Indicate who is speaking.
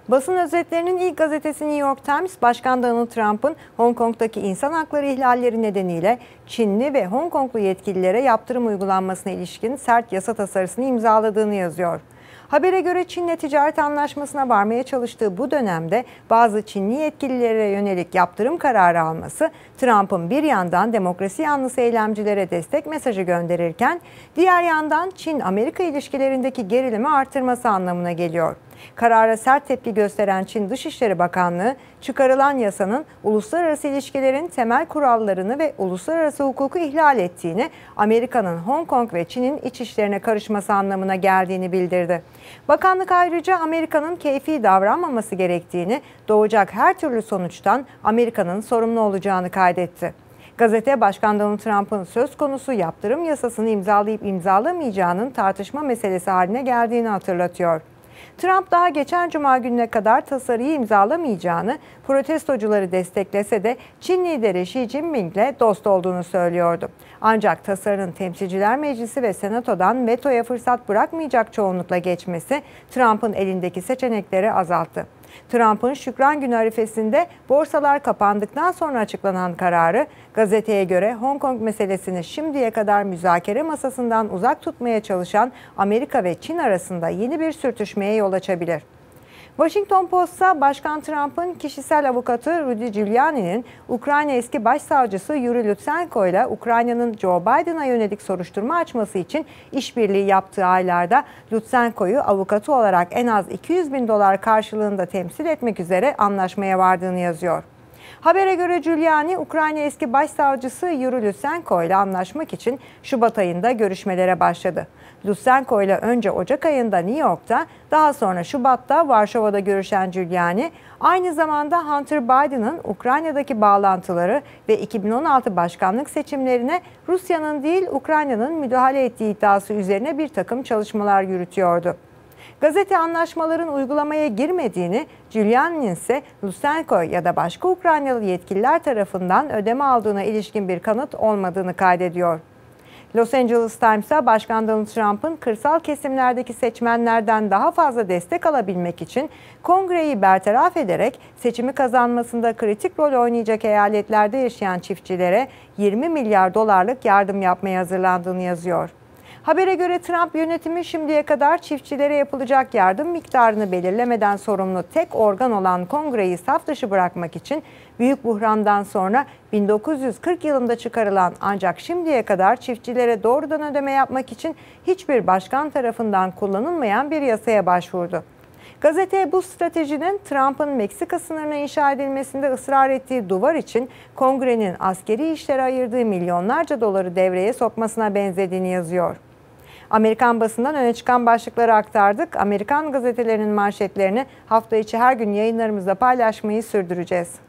Speaker 1: Basın özetlerinin ilk gazetesi New York Times, Başkan Donald Trump'ın Hong Kong'daki insan hakları ihlalleri nedeniyle Çinli ve Hong Konglu yetkililere yaptırım uygulanmasına ilişkin sert yasa tasarısını imzaladığını yazıyor. Habere göre Çin'le ticaret anlaşmasına varmaya çalıştığı bu dönemde bazı Çinli yetkililere yönelik yaptırım kararı alması, Trump'ın bir yandan demokrasi yanlısı eylemcilere destek mesajı gönderirken, diğer yandan Çin-Amerika ilişkilerindeki gerilimi artırması anlamına geliyor. Karara sert tepki gösteren Çin Dışişleri Bakanlığı, çıkarılan yasanın uluslararası ilişkilerin temel kurallarını ve uluslararası hukuku ihlal ettiğini, Amerika'nın Hong Kong ve Çin'in iç işlerine karışması anlamına geldiğini bildirdi. Bakanlık ayrıca Amerika'nın keyfi davranmaması gerektiğini, doğacak her türlü sonuçtan Amerika'nın sorumlu olacağını kaydetti. Gazete, Başkan Donald Trump'ın söz konusu yaptırım yasasını imzalayıp imzalamayacağının tartışma meselesi haline geldiğini hatırlatıyor. Trump daha geçen Cuma gününe kadar tasarıyı imzalamayacağını, protestocuları desteklese de Çin lideri Xi Jinping'le dost olduğunu söylüyordu. Ancak tasarının Temsilciler Meclisi ve Senato'dan vetoya fırsat bırakmayacak çoğunlukla geçmesi Trump'ın elindeki seçenekleri azalttı. Trump'ın Şükran Günü arifesinde borsalar kapandıktan sonra açıklanan kararı, gazeteye göre Hong Kong meselesini şimdiye kadar müzakere masasından uzak tutmaya çalışan Amerika ve Çin arasında yeni bir sürtüşmeye yol açabilir. Washington Post'ta Başkan Trump'ın kişisel avukatı Rudy Giuliani'nin Ukrayna eski başsavcısı Yuri Lutsenko ile Ukrayna'nın Joe Biden'a yönelik soruşturma açması için işbirliği yaptığı aylarda Lutsenko'yu avukatı olarak en az $200.000 karşılığında temsil etmek üzere anlaşmaya vardığını yazıyor. Habere göre Giuliani, Ukrayna eski başsavcısı Yuri Lutsenko ile anlaşmak için Şubat ayında görüşmelere başladı. Lutsenko ile önce Ocak ayında New York'ta, daha sonra Şubat'ta Varşova'da görüşen Giuliani, aynı zamanda Hunter Biden'ın Ukrayna'daki bağlantıları ve 2016 başkanlık seçimlerine Rusya'nın değil Ukrayna'nın müdahale ettiği iddiası üzerine bir takım çalışmalar yürütüyordu. Gazete, anlaşmaların uygulamaya girmediğini, Giuliani'nin ise Lutsenko ya da başka Ukraynalı yetkililer tarafından ödeme aldığına ilişkin bir kanıt olmadığını kaydediyor. Los Angeles Times'a Başkan Donald Trump'ın kırsal kesimlerdeki seçmenlerden daha fazla destek alabilmek için Kongre'yi bertaraf ederek seçimi kazanmasında kritik rol oynayacak eyaletlerde yaşayan çiftçilere $20 milyar yardım yapmaya hazırlandığını yazıyor. Habere göre Trump yönetimi şimdiye kadar çiftçilere yapılacak yardım miktarını belirlemeden sorumlu tek organ olan Kongre'yi saf dışı bırakmak için büyük buhrandan sonra 1940 yılında çıkarılan ancak şimdiye kadar çiftçilere doğrudan ödeme yapmak için hiçbir başkan tarafından kullanılmayan bir yasaya başvurdu. Gazete, bu stratejinin Trump'ın Meksika sınırına inşa edilmesinde ısrar ettiği duvar için Kongre'nin askeri işlere ayırdığı milyonlarca doları devreye sokmasına benzediğini yazıyor. Amerikan basından öne çıkan başlıkları aktardık. Amerikan gazetelerinin manşetlerini hafta içi her gün yayınlarımızda paylaşmayı sürdüreceğiz.